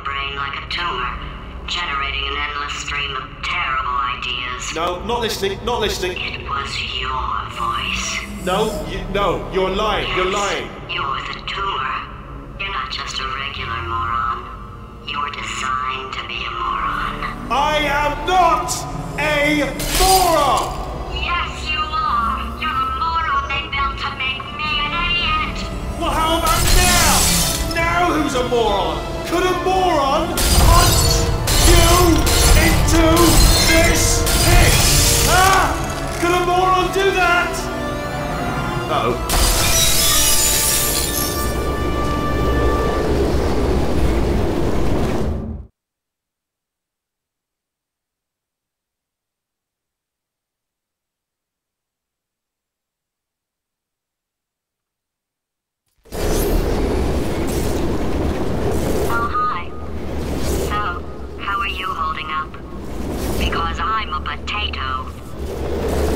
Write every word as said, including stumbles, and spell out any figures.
brain like a tumor, generating an endless stream of terrible ideas. No, not listening, not listening. It was your voice. No, you, no, you're lying, Yes, you're lying. You're the tumor. You're not just a regular moron. You're designed to be a moron. I am not a moron! Yes, you are. You're the moron they built to make me an idiot. Well, how about now? Now who's a moron? Could a moron punch you into this pit? Huh? Could a moron do that? Uh-oh. Oh, hi. So, how are you holding up? Because I'm a potato.